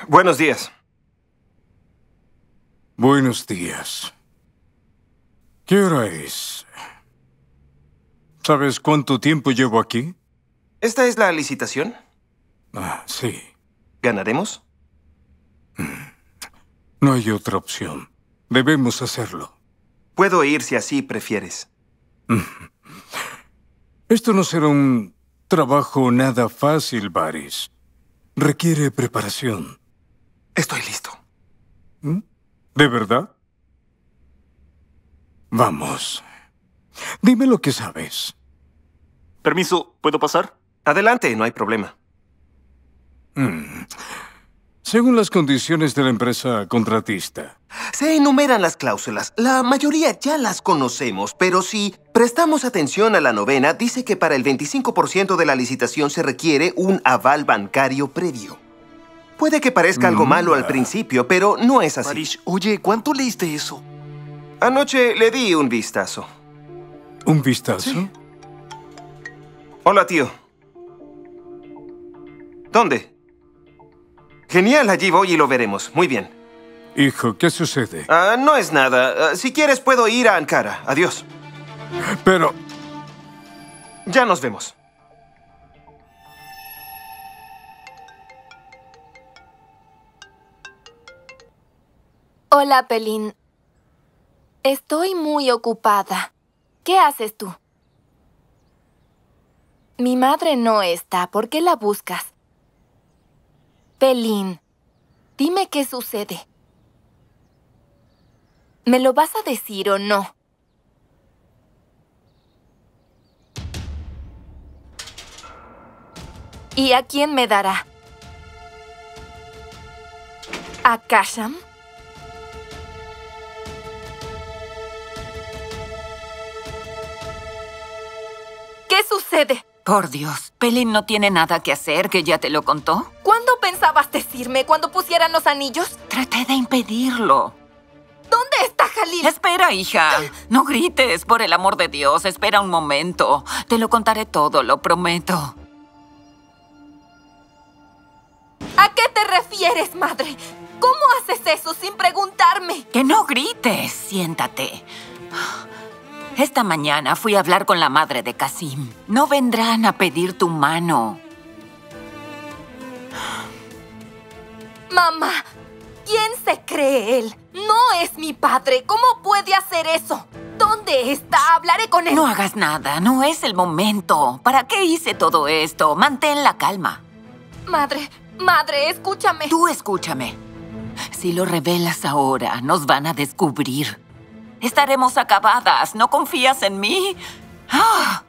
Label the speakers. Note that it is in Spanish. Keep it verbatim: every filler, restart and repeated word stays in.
Speaker 1: Buenos días.
Speaker 2: Buenos días. ¿Qué hora es? ¿Sabes cuánto tiempo llevo aquí?
Speaker 1: ¿Esta es la licitación?
Speaker 2: Ah, sí.
Speaker 1: ¿Ganaremos?
Speaker 2: No hay otra opción. Debemos hacerlo.
Speaker 1: Puedo ir si así prefieres.
Speaker 2: Esto no será un trabajo nada fácil, Varys. Requiere preparación.
Speaker 1: Estoy listo.
Speaker 2: ¿Mm? ¿De verdad? Vamos. Dime lo que sabes.
Speaker 3: Permiso, ¿puedo pasar?
Speaker 1: Adelante, no hay problema.
Speaker 2: Mm. Según las condiciones de la empresa contratista.
Speaker 1: Se enumeran las cláusulas. La mayoría ya las conocemos, pero si prestamos atención a la novena, dice que para el veinticinco por ciento de la licitación se requiere un aval bancario previo. Puede que parezca algo malo al principio, pero no es así.
Speaker 3: Varys, oye, ¿cuánto leíste eso?
Speaker 1: Anoche le di un vistazo.
Speaker 2: ¿Un vistazo?
Speaker 1: Sí. Hola, tío. ¿Dónde? Genial, allí voy y lo veremos. Muy bien.
Speaker 2: Hijo, ¿qué sucede?
Speaker 1: Ah, no es nada. Ah, si quieres, puedo ir a Ankara. Adiós.
Speaker 2: Pero...
Speaker 1: Ya nos vemos.
Speaker 4: Hola, Pelin. Estoy muy ocupada. ¿Qué haces tú? Mi madre no está. ¿Por qué la buscas? Pelin, dime qué sucede. ¿Me lo vas a decir o no? ¿Y a quién me dará? ¿A Kasham? ¿Qué sucede?
Speaker 5: Por Dios, Pelin no tiene nada que hacer, que ya te lo contó.
Speaker 4: ¿Cuándo pensabas decirme? ¿Cuando pusieran los anillos?
Speaker 5: Traté de impedirlo.
Speaker 4: ¿Dónde está Jalil?
Speaker 5: Espera, hija. No grites, por el amor de Dios. Espera un momento. Te lo contaré todo, lo prometo.
Speaker 4: ¿A qué te refieres, madre? ¿Cómo haces eso sin preguntarme?
Speaker 5: Que no grites. Siéntate. Esta mañana fui a hablar con la madre de Qasim. No vendrán a pedir tu mano.
Speaker 4: Mamá, ¿quién se cree él? No es mi padre. ¿Cómo puede hacer eso? ¿Dónde está? Hablaré con él.
Speaker 5: No hagas nada. No es el momento. ¿Para qué hice todo esto? Mantén la calma.
Speaker 4: Madre, madre, escúchame.
Speaker 5: Tú escúchame. Si lo revelas ahora, nos van a descubrir. Estaremos acabadas. ¿No confías en mí? ¡Ah!